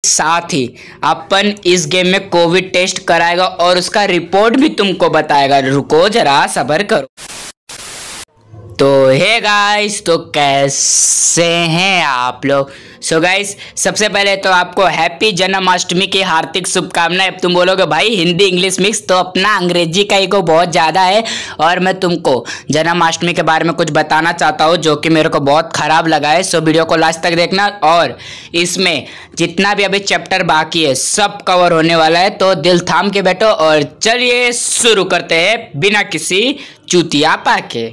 साथ ही अपन इस गेम में कोविड टेस्ट कराएगा और उसका रिपोर्ट भी तुमको बताएगा। रुको जरा सब्र करो। तो हे गाइस, तो कैसे हैं आप लोग। सो गाइस, सबसे पहले तो आपको हैप्पी जन्माष्टमी की हार्दिक शुभकामनाएं। अब तुम बोलोगे भाई हिंदी इंग्लिश मिक्स, तो अपना अंग्रेजी का ईगो बहुत ज़्यादा है और मैं तुमको जन्माष्टमी के बारे में कुछ बताना चाहता हूँ जो कि मेरे को बहुत ख़राब लगा है। सो वीडियो को लास्ट तक देखना और इसमें जितना भी अभी चैप्टर बाकी है सब कवर होने वाला है, तो दिल थाम के बैठो और चलिए शुरू करते हैं बिना किसी चूतियापा के।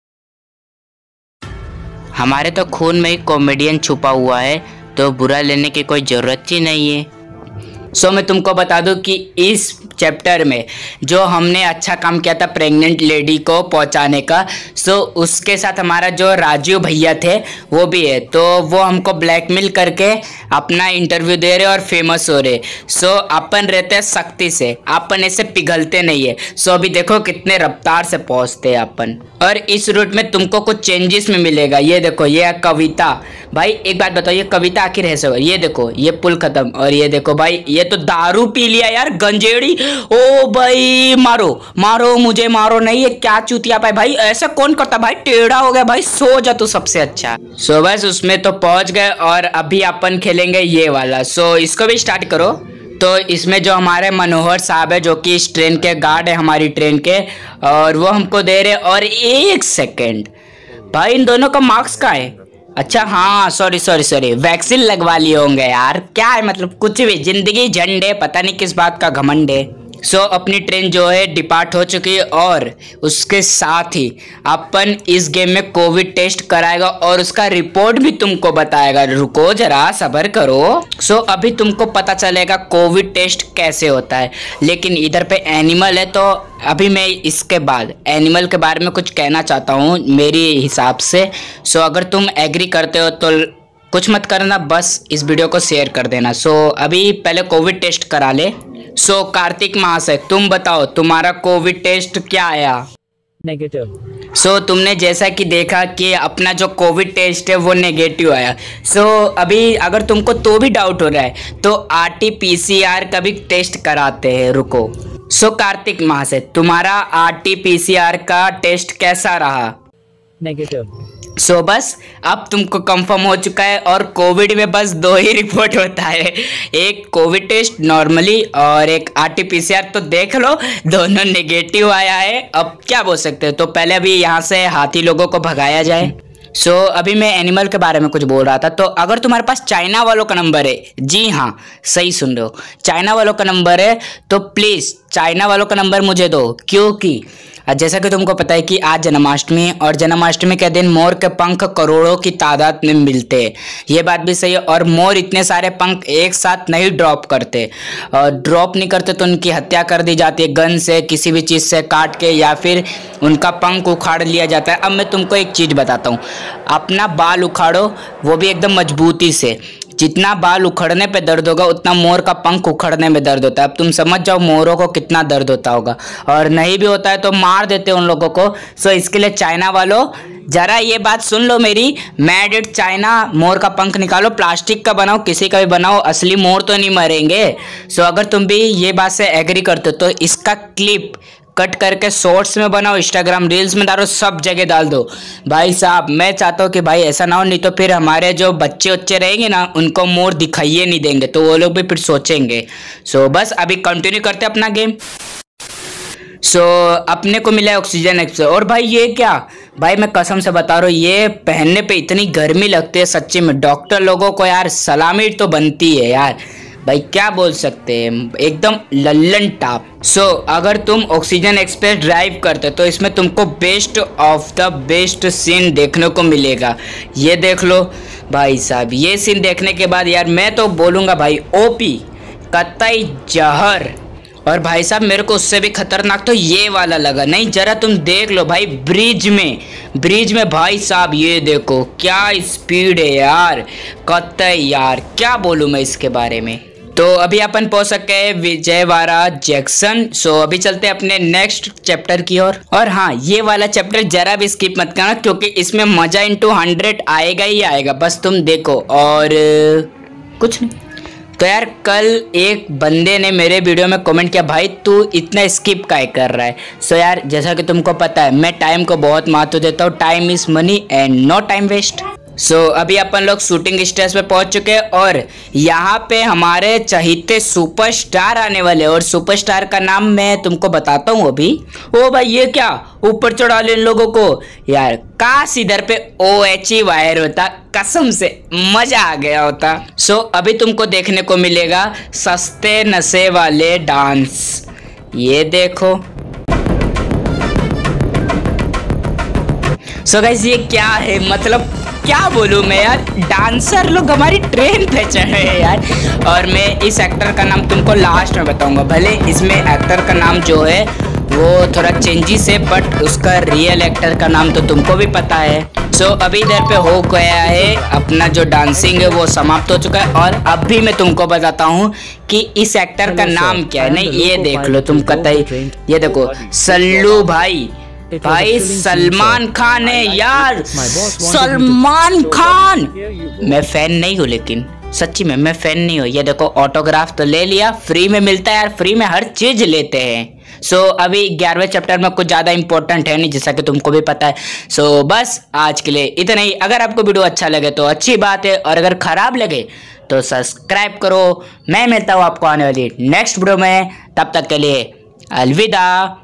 हमारे तो खून में ही कॉमेडियन छुपा हुआ है, तो बुरा लेने की कोई ज़रूरत ही नहीं है। सो मैं तुमको बता दूं कि इस चैप्टर में जो हमने अच्छा काम किया था प्रेग्नेंट लेडी को पहुंचाने का, सो उसके साथ हमारा जो राजू भैया थे वो भी है। तो वो हमको ब्लैकमेल करके अपना इंटरव्यू दे रहे और फेमस हो रहे। सो अपन रहते हैं सख्ती से, अपन ऐसे पिघलते नहीं है। सो अभी देखो कितने रफ्तार से पहुंचते हैं अपन। और इस रूट में तुमको कुछ चेंजेस में मिलेगा। ये देखो, ये है कविता। भाई एक बात बताओ, ये कविता आखिर ऐसे हो। ये देखो, ये पुल खत्म। और ये देखो भाई, ये तो दारू पी लिया यार, गंजेड़ी। ओ भाई मारो मारो, मुझे मारो नहीं। ये क्या चूतिया पाए भाई, ऐसा कौन करता भाई, टेढ़ा हो गया भाई। सो जा तू सबसे अच्छा। सो बस उसमें तो पहुंच गए और अभी अपन खेलेंगे ये वाला। सो इसको भी स्टार्ट करो। तो इसमें जो हमारे मनोहर साहब है जो कि इस ट्रेन के गार्ड है हमारी ट्रेन के, और वो हमको दे रहे। और एक सेकेंड भाई, इन दोनों का मार्क्स कहाँ है। अच्छा हाँ, सॉरी, वैक्सीन लगवा लिए होंगे यार। क्या है मतलब, कुछ भी, जिंदगी झंडे, पता नहीं किस बात का घमंड है। सो अपनी ट्रेन जो है डिपार्ट हो चुकी है और उसके साथ ही अपन इस गेम में कोविड टेस्ट कराएगा और उसका रिपोर्ट भी तुमको बताएगा। रुको जरा सब्र करो। सो अभी तुमको पता चलेगा कोविड टेस्ट कैसे होता है। लेकिन इधर पे एनिमल है, तो अभी मैं इसके बाद एनिमल के बारे में कुछ कहना चाहता हूँ मेरी हिसाब से। सो अगर तुम एग्री करते हो तो कुछ मत करना, बस इस वीडियो को शेयर कर देना। सो अभी पहले कोविड टेस्ट करा ले। सो कार्तिक महाशय, तुम बताओ तुम्हारा कोविड टेस्ट क्या आया। नेगेटिव। सो तुमने जैसा कि देखा कि अपना जो कोविड टेस्ट है वो नेगेटिव आया। सो अभी अगर तुमको तो भी डाउट हो रहा है तो RT-PCR का भी टेस्ट कराते हैं। रुको। सो कार्तिक महाशय, तुम्हारा RT-PCR का टेस्ट कैसा रहा। नेगेटिव। सो बस अब तुमको कंफर्म हो चुका है। और कोविड में बस 2 ही रिपोर्ट होता है, एक कोविड टेस्ट नॉर्मली और एक RT-PCR। तो देख लो दोनों नेगेटिव आया है। अब क्या बोल सकते हो। तो पहले अभी यहाँ से हाथी लोगों को भगाया जाए। सो अभी मैं एनिमल के बारे में कुछ बोल रहा था। तो अगर तुम्हारे पास चाइना वालों का नंबर है, जी हाँ सही सुन रहे हो, चाइना वालों का नंबर है, तो प्लीज़ चाइना वालों का नंबर मुझे दो। क्योंकि जैसा कि तुमको पता है कि आज जन्माष्टमी है और जन्माष्टमी के दिन मोर के पंख करोड़ों की तादाद में मिलते हैं। ये बात भी सही है। और मोर इतने सारे पंख एक साथ नहीं ड्रॉप करते, और ड्रॉप नहीं करते तो उनकी हत्या कर दी जाती है, गन से किसी भी चीज़ से काट के, या फिर उनका पंख उखाड़ लिया जाता है। अब मैं तुमको एक चीज़ बताता हूँ, अपना बाल उखाड़ो, वो भी एकदम मजबूती से। जितना बाल उखड़ने पे दर्द होगा उतना मोर का पंख उखड़ने में दर्द होता है। अब तुम समझ जाओ मोरों को कितना दर्द होता होगा। और नहीं भी होता है तो मार देते हैं उन लोगों को। सो इसके लिए चाइना वालों जरा ये बात सुन लो मेरी, मेड इन चाइना। मोर का पंख निकालो, प्लास्टिक का बनाओ, किसी का भी बनाओ, असली मोर तो नहीं मरेंगे। सो अगर तुम भी ये बात से एग्री करते हो तो इसका क्लिप कट करके शॉर्ट्स में बनाओ, इंस्टाग्राम रील्स में डालो, सब जगह डाल दो भाई साहब। मैं चाहता हूँ कि भाई ऐसा ना हो, नहीं तो फिर हमारे जो बच्चे उच्चे रहेंगे ना उनको मोर दिखाइए नहीं देंगे, तो वो लोग भी फिर सोचेंगे। सो बस अभी कंटिन्यू करते अपना गेम। सो अपने को मिला है ऑक्सीजन एक्सप्रेस। और भाई ये क्या भाई, मैं कसम से बता रहा हूँ, ये पहनने पे इतनी गर्मी लगती है सच्ची में। डॉक्टर लोगों को यार सलामी तो बनती है यार, भाई क्या बोल सकते हैं, एकदम लल्लन टॉप। सो अगर तुम ऑक्सीजन एक्सप्रेस ड्राइव करते तो इसमें तुमको best of the best scene देखने को मिलेगा। ये देख लो भाई साहब, ये सीन देखने के बाद यार मैं तो बोलूँगा भाई OP, कतई जहर। और भाई साहब मेरे को उससे भी खतरनाक तो ये वाला लगा। नहीं जरा तुम देख लो भाई, ब्रिज में भाई साहब ये देखो क्या स्पीड है यार, कतई यार क्या बोलूँ मैं इसके बारे में। तो अभी अपन पहुंच सके हैं विजयवाड़ा जंक्शन। सो अभी चलते हैं अपने नेक्स्ट चैप्टर की ओर। और हाँ, ये वाला चैप्टर जरा भी स्किप मत करना क्योंकि इसमें मजा इंटू 100 आएगा ही आएगा। बस तुम देखो और कुछ नहीं। तो यार कल एक बंदे ने मेरे वीडियो में कमेंट किया, भाई तू इतना स्किप काहे कर रहा है। सो यार जैसा कि तुमको पता है मैं टाइम को बहुत महत्व देता हूँ, time is money and no time waste. So अभी अपन लोग शूटिंग स्टेज पे पहुंच चुके हैं और यहाँ पे हमारे चहीते सुपरस्टार आने वाले, और सुपरस्टार का नाम मैं तुमको बताता हूँ अभी। ओ भाई ये क्या ऊपर चढ़ा ले इन लोगों को यार, काश इधर पे OHE वायर होता, कसम से मजा आ गया होता। सो अभी तुमको देखने को मिलेगा सस्ते नशे वाले डांस, ये देखो। सो गाइस ये क्या है, मतलब क्या बोलूँ मैं यार, डांसर लोग हमारी ट्रेन पे चढ़े हैं यार। और मैं इस एक्टर का नाम तुमको लास्ट में बताऊंगा, भले इसमें एक्टर का नाम जो है वो थोड़ा चेंजेस है, बट उसका रियल एक्टर का नाम तो तुमको भी पता है। सो अभी इधर पे हो गया है अपना जो डांसिंग है वो समाप्त हो चुका है, और अभी मैं तुमको बताता हूँ कि इस एक्टर का नाम क्या है। नहीं ये देख लो तुम कतई, ये देखो सल्लू भाई, भाई सलमान खान है यार, सलमान खान। मैं फैन नहीं हूँ लेकिन सच्ची में मैं फैन नहीं हूँ। ये देखो ऑटोग्राफ तो ले लिया, फ्री में मिलता है यार, फ्री में हर चीज लेते हैं। सो अभी 11वें चैप्टर में कुछ ज़्यादा इंपॉर्टेंट है नहीं, जैसा कि तुमको भी पता है। सो बस आज के लिए इतना ही। अगर आपको वीडियो अच्छा लगे तो अच्छी बात है, और अगर खराब लगे तो सब्सक्राइब करो। मैं मिलता हूँ आपको आने वाली नेक्स्ट वीडियो में, तब तक के लिए अलविदा।